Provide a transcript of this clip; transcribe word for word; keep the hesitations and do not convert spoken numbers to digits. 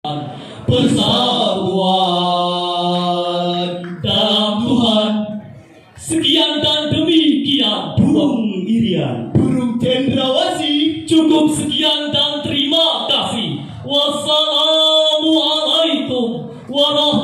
persatuan dalam Tuhan. Sekian dan demikian burung irian, burung cendrawasih. Cukup sekian dan terima kasih. Wassalamualaikum warahmatullahi